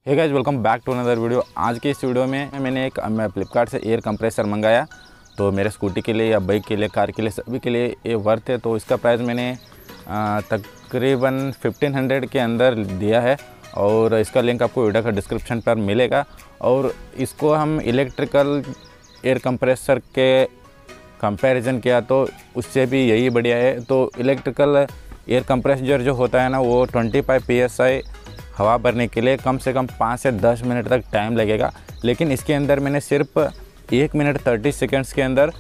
Hey guys, welcome back to another video. आज के इस वीडियो में मैंने एक फ्लिपकार्ट से एयर कंप्रेसर मंगाया। तो मेरे स्कूटी के लिए या बाइक के लिए, कार के लिए, सभी के लिए ये वर्थ है। तो इसका प्राइस मैंने तकरीबन 1500 के अंदर दिया है और इसका लिंक आपको वीडियो का डिस्क्रिप्शन पर मिलेगा। और इसको हम इलेक्ट्रिकल एयर कंप्रेसर के कंपैरिजन किया तो उससे भी यही बढ़िया है। तो इलेक्ट्रिकल एयर कंप्रेसर जो होता है ना, वो 25 PSI हवा भरने के लिए कम से कम 5 से 10 मिनट तक टाइम लगेगा। लेकिन इसके अंदर मैंने सिर्फ 1 मिनट 30 सेकंड्स के अंदर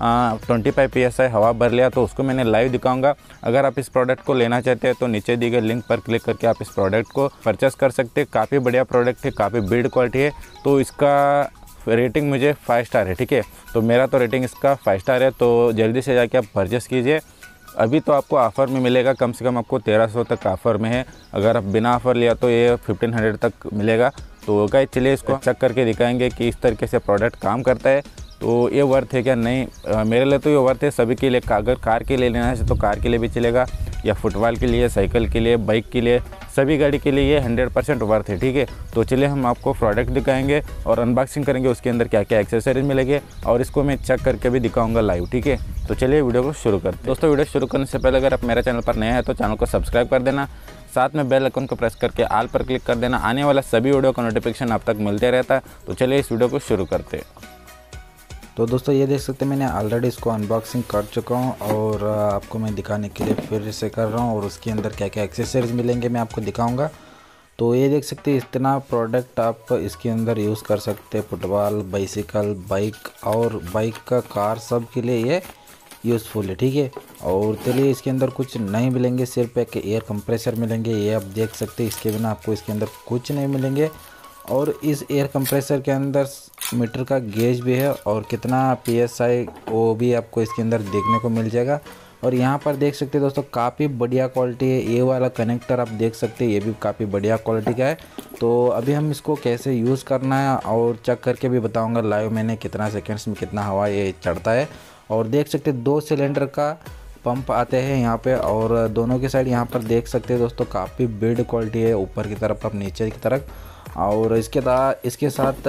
25 PSI हवा भर लिया। तो उसको मैंने लाइव दिखाऊंगा। अगर आप इस प्रोडक्ट को लेना चाहते हैं तो नीचे दिए गए लिंक पर क्लिक करके आप इस प्रोडक्ट को परचेस कर सकते हैं। काफ़ी बढ़िया प्रोडक्ट है, काफ़ी बिल्ड क्वालिटी है। तो इसका रेटिंग मुझे 5 स्टार है, ठीक है। तो मेरा तो रेटिंग इसका 5 स्टार है। तो जल्दी से जाके आप परचेस कीजिए। अभी तो आपको ऑफ़र में मिलेगा, कम से कम आपको 1300 तक ऑफ़र में है। अगर आप बिना ऑफ़र लिया तो ये 1500 तक मिलेगा। तो गाइस चलिए इसको चेक करके दिखाएंगे कि इस तरीके से प्रोडक्ट काम करता है। तो ये वर्थ है क्या नहीं, मेरे लिए तो ये वर्थ है। सभी के लिए, अगर कार के लिए लेना है तो कार के लिए भी चलेगा, या फुटबॉल के लिए, साइकिल के लिए, बाइक के लिए, सभी गाड़ी के लिए ये 100% वर्थ है, ठीक है। तो चलिए हम आपको प्रोडक्ट दिखाएंगे और अनबॉक्सिंग करेंगे, उसके अंदर क्या क्या एक्सेसरीज मिलेंगे और इसको मैं चेक करके भी दिखाऊंगा लाइव, ठीक है। तो चलिए वीडियो को शुरू करते हैं। दोस्तों, वीडियो शुरू करने से पहले अगर आप मेरे चैनल पर नए हैं तो चैनल को सब्सक्राइब कर देना, साथ में बेल आइकन को प्रेस करके ऑल पर क्लिक कर देना। आने वाला सभी वीडियो का नोटिफिकेशन आप तक मिलते रहता है। तो चलिए इस वीडियो को शुरू करते हैं। तो दोस्तों ये देख सकते हैं, मैंने ऑलरेडी इसको अनबॉक्सिंग कर चुका हूँ और आपको मैं दिखाने के लिए फिर से कर रहा हूँ। और उसके अंदर क्या क्या एक्सेसरीज मिलेंगे मैं आपको दिखाऊंगा। तो ये देख सकते हैं, इतना प्रोडक्ट आप इसके अंदर यूज़ कर सकते हैं। फुटबॉल, बाइसिकल, बाइक और बाइक का, कार, सब के लिए ये यूज़फुल है, ठीक है। और चलिए इसके अंदर कुछ नहीं मिलेंगे, सिर्फ एक एयर कंप्रेसर मिलेंगे। ये आप देख सकते हैं, इसके बिना आपको इसके अंदर कुछ नहीं मिलेंगे। और इस एयर कंप्रेसर के अंदर मीटर का गेज भी है और कितना PSI वो भी आपको इसके अंदर देखने को मिल जाएगा। और यहाँ पर देख सकते हैं दोस्तों, काफ़ी बढ़िया क्वालिटी है। ये वाला कनेक्टर आप देख सकते हैं, ये भी काफ़ी बढ़िया क्वालिटी का है। तो अभी हम इसको कैसे यूज़ करना है और चेक करके भी बताऊँगा लाइव मैंने कितना सेकेंड्स में कितना हवा ये चढ़ता है। और देख सकते हैं 2 सिलेंडर का पंप आते हैं यहाँ पे, और दोनों के साइड यहाँ पर देख सकते हैं दोस्तों, काफ़ी बिल्ड क्वालिटी है, ऊपर की तरफ और नीचे की तरफ। और इसके साथ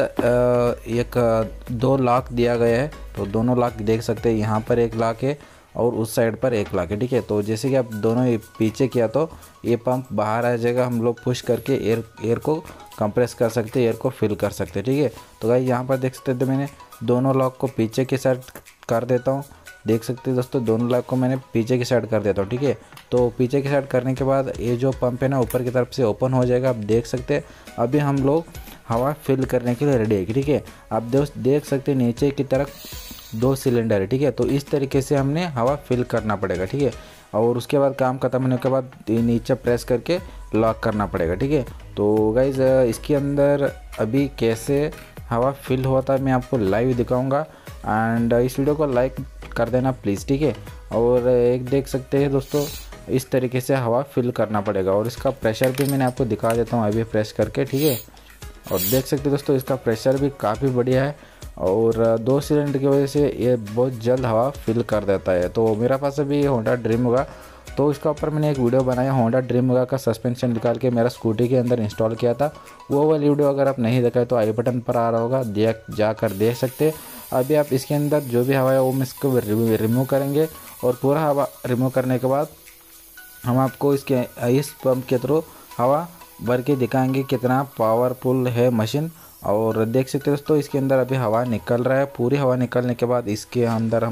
एक 2 लॉक दिया गया है। तो दोनों लॉक देख सकते हैं, यहाँ पर एक लॉक है और उस साइड पर एक लॉक है, ठीक है। तो जैसे कि आप दोनों पीछे किया तो ये पंप बाहर आ जाएगा। हम लोग पुश करके एयर को कंप्रेस कर सकते हैं, एयर को फिल कर सकते हैं, ठीक है। तो गाइस यहाँ पर देख सकते हैं, तो मैंने दोनों लॉक को पीछे की साइड कर देता हूँ। देख सकते हैं दोस्तों, दोनों लॉक को मैंने पीछे की साइड कर देता हूँ, ठीक है। तो पीछे की साइड करने के बाद ये जो पंप है ना, ऊपर की तरफ से ओपन हो जाएगा। आप देख सकते हैं अभी हम लोग हवा फिल करने के लिए रेडी है, ठीक है। आप देख सकते हैं नीचे की तरफ 2 सिलेंडर है, ठीक है। तो इस तरीके से हमने हवा फिल करना पड़ेगा, ठीक है। और उसके बाद काम खत्म होने के बाद नीचे प्रेस करके लॉक करना पड़ेगा, ठीक है। तो गाइज इसके अंदर अभी कैसे हवा फिल होता है मैं आपको लाइव दिखाऊंगा। एंड इस वीडियो को लाइक कर देना प्लीज़, ठीक है। और एक देख सकते हैं दोस्तों, इस तरीके से हवा फिल करना पड़ेगा। और इसका प्रेशर भी मैंने आपको दिखा देता हूँ अभी प्रेस करके, ठीक है। और देख सकते हैं दोस्तों, इसका प्रेशर भी काफ़ी बढ़िया है और 2 सिलेंडर की वजह से ये बहुत जल्द हवा फिल कर देता है। तो मेरा पास अभी होंडा ड्रीम होगा, तो इसका ऊपर मैंने एक वीडियो बनाया, होंडा ड्रीम होगा का सस्पेंशन निकाल के मेरा स्कूटी के अंदर इंस्टॉल किया था। वो वाली वीडियो अगर आप नहीं देखा तो आई बटन पर आ रहा होगा, जाकर देख सकते हैं। अभी आप इसके अंदर जो भी हवा है वो हम इसको रिमूव करेंगे। और पूरा हवा रिमूव करने के बाद हम आपको इस पंप के थ्रू हवा भर के दिखाएंगे कितना पावरफुल है मशीन। और देख सकते हैं दोस्तों, इसके अंदर अभी हवा निकल रहा है। पूरी हवा निकलने के बाद इसके अंदर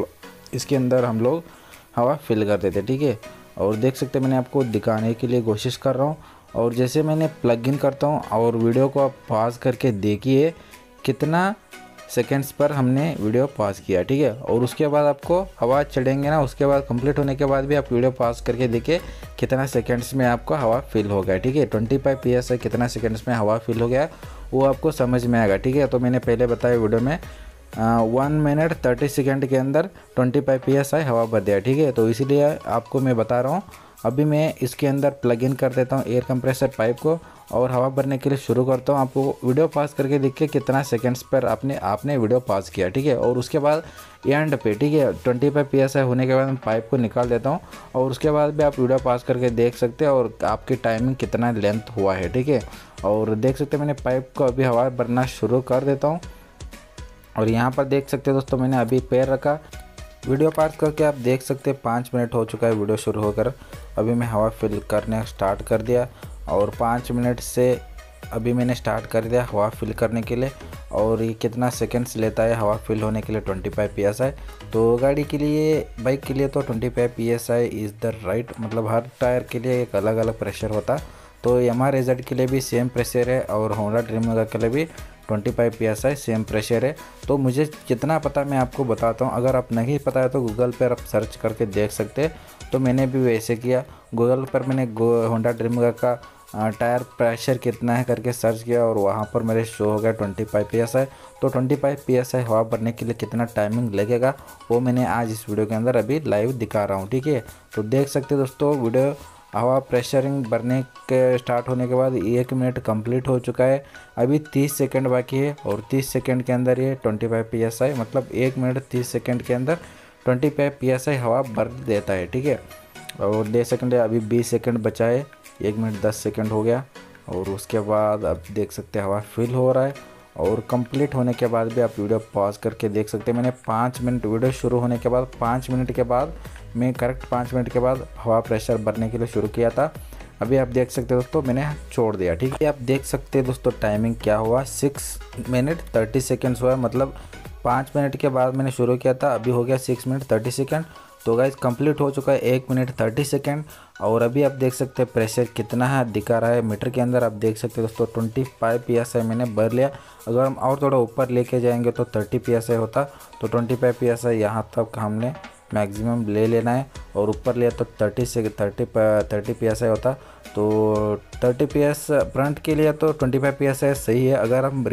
हम लोग हवा फिल कर देते, ठीक है। और देख सकते हैं, मैंने आपको दिखाने के लिए कोशिश कर रहा हूँ। और जैसे मैंने प्लग इन करता हूँ और वीडियो को आप पॉज करके देखिए कितना सेकेंड्स पर हमने वीडियो पॉज किया, ठीक है। और उसके बाद आपको हवा चढ़ेंगे ना, उसके बाद कंप्लीट होने के बाद भी आप वीडियो पॉज करके देखिए कितना सेकेंड्स में आपको हवा फिल हो गया, ठीक है। 25 PSI कितना सेकेंड्स में हवा फिल हो गया वो आपको समझ में आएगा, ठीक है। तो मैंने पहले बताया वीडियो में 1 मिनट 30 सेकेंड के अंदर 25 PSI हवा भर दिया, ठीक है। तो इसीलिए आपको मैं बता रहा हूँ अभी मैं इसके अंदर प्लग इन कर देता हूँ एयर कंप्रेसर पाइप को और हवा भरने के लिए शुरू करता हूँ। आपको वीडियो पॉज करके देखिए कितना सेकंड्स पर आपने वीडियो पॉज किया, ठीक है। और उसके बाद एंड पे, ठीक है, 25 PSI होने के बाद मैं पाइप को निकाल देता हूँ और उसके बाद भी आप वीडियो पॉज करके देख सकते हैं और आपकी टाइमिंग कितना लेंथ हुआ है, ठीक है। और देख सकते हैं मैंने पाइप को अभी हवा भरना शुरू कर देता हूँ और यहाँ पर देख सकते हैं दोस्तों मैंने अभी पैर रखा, वीडियो पॉज करके आप देख सकते हैं 5 मिनट हो चुका है वीडियो शुरू होकर। अभी मैं हवा फिल करने स्टार्ट कर दिया और 5 मिनट से अभी मैंने स्टार्ट कर दिया हवा फिल करने के लिए। और ये कितना सेकंड्स लेता है हवा फिल होने के लिए, 25 PSI। तो गाड़ी के लिए, बाइक के लिए तो 25 PSI इज़ द राइट, मतलब हर टायर के लिए एक अलग अलग प्रेशर होता। तो Yamaha RZ के लिए भी सेम प्रेशर है और होंडा ड्रीम के लिए भी 25 PSI सेम प्रेशर है। तो मुझे जितना पता मैं आपको बताता हूँ, अगर आप नहीं पता है तो गूगल पर आप सर्च करके देख सकते हैं। तो मैंने भी वैसे किया, गूगल पर मैंने होंडा ड्रीम का टायर प्रेशर कितना है करके सर्च किया और वहाँ पर मेरे शो हो गया 25 PSI। तो 25 PSI हवा भरने के लिए कितना टाइमिंग लगेगा वो मैंने आज इस वीडियो के अंदर अभी लाइव दिखा रहा हूँ, ठीक है। तो देख सकते दोस्तों वीडियो हवा प्रेशरिंग भरने के स्टार्ट होने के बाद 1 मिनट कंप्लीट हो चुका है। अभी 30 सेकंड बाकी है और 30 सेकंड के अंदर ये 25 PSI, मतलब 1 मिनट 30 सेकंड के अंदर 25 PSI हवा भर देता है, ठीक है। और 10 सेकंड है, अभी 20 सेकंड बचा है, 1 मिनट 10 सेकंड हो गया। और उसके बाद अब देख सकते हैं हवा फिल हो रहा है और कंप्लीट होने के बाद भी आप वीडियो पॉज करके देख सकते हैं। मैंने 5 मिनट वीडियो शुरू होने के बाद 5 मिनट के बाद मैं करेक्ट 5 मिनट के बाद हवा प्रेशर भरने के लिए शुरू किया था। अभी आप देख सकते हैं दोस्तों मैंने छोड़ दिया, ठीक है। आप देख सकते हैं दोस्तों टाइमिंग क्या हुआ, 6 मिनट 30 सेकेंड्स हुआ, मतलब 5 मिनट के बाद मैंने शुरू किया था, अभी हो गया 6 मिनट 30 सेकेंड। तो गाइस कंप्लीट हो चुका है 1 मिनट 30 सेकेंड। और अभी आप देख सकते हैं प्रेशर कितना है दिखा रहा है मीटर के अंदर। आप देख सकते हैं दोस्तों 25 PSI मैंने भर लिया। अगर हम और थोड़ा ऊपर लेके जाएंगे तो 30 PSI होता। तो 25 PSI यहाँ तक हमने मैक्सिमम ले लेना है और ऊपर लिया तो 30 PSI होता। तो 30 PS फ्रंट के लिए तो 25 PSI सही है। अगर हम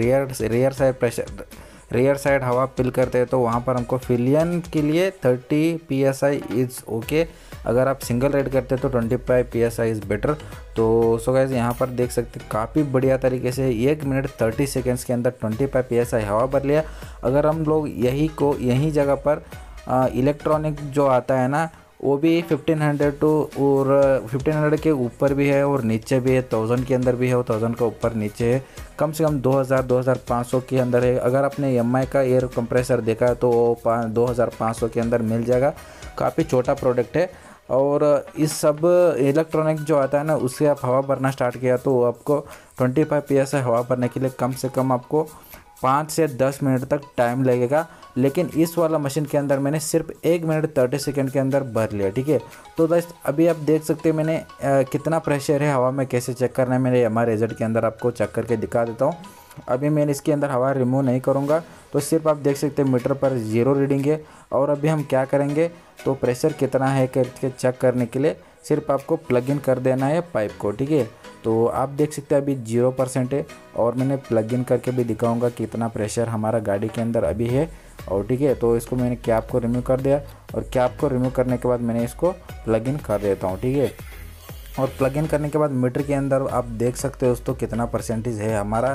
रियर साइड हवा फिल करते हैं तो वहाँ पर हमको फिलियन के लिए 30 PSI इज़ ओके। अगर आप सिंगल राइड करते हैं तो 25 PSI इज़ बेटर। तो सो गाइस यहाँ पर देख सकते हैं काफ़ी बढ़िया तरीके से 1 मिनट 30 सेकेंड्स के अंदर 25 PSI हवा भर लिया। अगर हम लोग यही जगह पर इलेक्ट्रॉनिक जो आता है ना वो भी 1500 टू और 1500 के ऊपर भी है और नीचे भी है, 1000 के अंदर भी है और 1000 का ऊपर नीचे है, कम से कम 2500 के अंदर है। अगर आपने Yamaha का एयर कंप्रेसर देखा है तो वो 2500 के अंदर मिल जाएगा। काफ़ी छोटा प्रोडक्ट है और इस सब इलेक्ट्रॉनिक जो आता है ना उससे आप हवा भरना स्टार्ट किया तो आपको 25 PSI हवा भरने के लिए कम से कम आपको 5 से 10 मिनट तक टाइम लगेगा। लेकिन इस वाला मशीन के अंदर मैंने सिर्फ 1 मिनट 30 सेकेंड के अंदर भर लिया, ठीक है। तो दोस्त अभी आप देख सकते हैं मैंने कितना प्रेशर है हवा में कैसे चेक करना है मेरे Yamaha RZ के अंदर आपको चेक करके दिखा देता हूँ। अभी मैं इसके अंदर हवा रिमूव नहीं करूँगा तो सिर्फ आप देख सकते हैं मीटर पर 0 रीडिंग है। और अभी हम क्या करेंगे तो प्रेशर कितना है करके चेक करने के लिए सिर्फ आपको प्लग इन कर देना है पाइप को, ठीक है। तो आप देख सकते हैं अभी 0% है और मैंने प्लग इन करके भी दिखाऊंगा कितना प्रेशर हमारा गाड़ी के अंदर अभी है। और ठीक है, तो इसको मैंने कैप को रिमूव कर दिया और कैप को रिमूव करने के बाद मैंने इसको प्लग इन कर देता हूँ, ठीक है। और प्लग इन करने के बाद मीटर के अंदर आप देख सकते हो दोस्तों कितना परसेंटेज है हमारा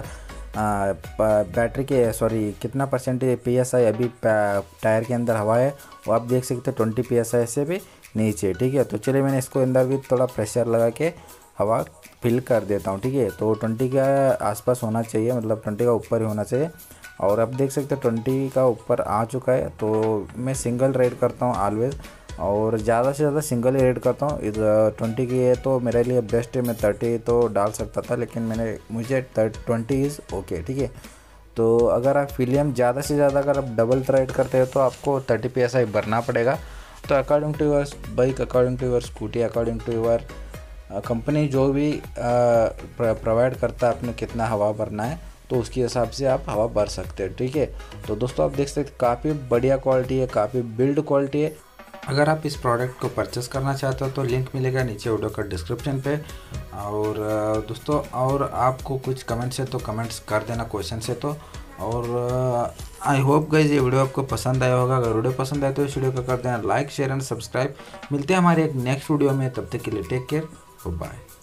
बैटरी के कितना परसेंटेज PSI अभी टायर के अंदर हवा है वो आप देख सकते हैं 20 PSI से भी नीचे, ठीक है। तो चलिए मैंने इसको अंदर भी थोड़ा प्रेशर लगा के हवा फिल कर देता हूँ, ठीक है। तो 20 का आसपास होना चाहिए, मतलब 20 का ऊपर ही होना चाहिए। और आप देख सकते हैं 20 का ऊपर आ चुका है। तो मैं सिंगल राइड करता हूँ ऑलवेज़ और ज़्यादा से ज़्यादा सिंगल ही राइड करता हूँ। 20 की है तो मेरे लिए बेस्ट है। मैं 30 तो डाल सकता था लेकिन मुझे 20 इज़ ओके, ठीक है। तो अगर आप फिलियम ज़्यादा से ज़्यादा अगर आप डबल राइड करते हैं तो आपको 30 PSI भरना पड़ेगा। तो according to your bike, according to your scooty, according to your company जो भी प्रोवाइड करता है आपने कितना हवा भरना है तो उसके हिसाब से आप हवा भर सकते हैं, ठीक है। तो दोस्तों आप देख सकते हैं काफ़ी बढ़िया क्वालिटी है, काफ़ी बिल्ड क्वालिटी है। अगर आप इस प्रोडक्ट को परचेस करना चाहते हो तो लिंक मिलेगा नीचे वीडियो का डिस्क्रिप्शन पे। और दोस्तों और आपको कुछ कमेंट्स है तो कमेंट्स कर देना क्वेश्चन से। तो और आई होप गाइस ये वीडियो आपको पसंद आया होगा। अगर वीडियो पसंद आए तो इस वीडियो को कर देना लाइक, शेयर एंड सब्सक्राइब। मिलते हैं हमारे एक नेक्स्ट वीडियो में, तब तक के लिए टेक केयर, बाय।